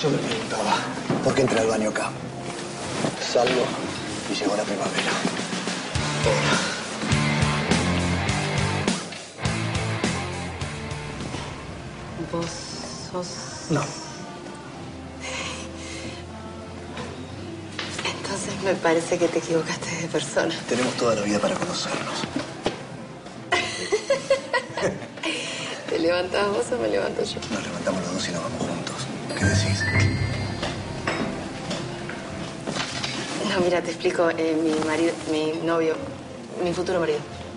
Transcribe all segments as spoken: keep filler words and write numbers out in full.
Yo me preguntaba, ¿por qué entré al baño acá? Salgo y llegó la primavera. Hola. ¿Vos sos...? No. Entonces me parece que te equivocaste de persona. Tenemos toda la vida para conocernos. ¿Te levantás vos o me levanto yo? Nos levantamos los dos y nos vamos juntos. ¿Qué decís? No, mira, te explico. Eh, mi marido, mi novio, mi futuro marido,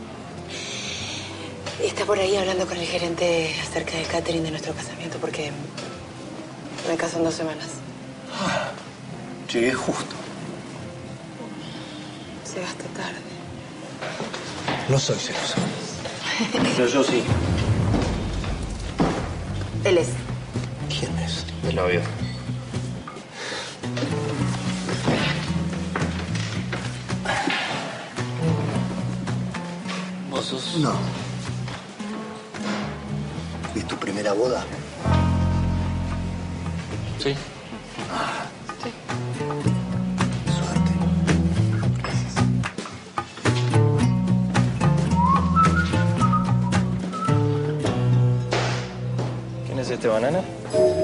está por ahí hablando con el gerente acerca del catering de nuestro casamiento porque me caso en dos semanas. Ah, llegué justo. Llegaste tarde. No soy celoso. Pero yo sí. Él es. ¿Quién es? El novio. ¿Vos sos...? No. ¿Es tu primera boda? Sí. Ah. Sí. Suerte. ¿Quién es este banana?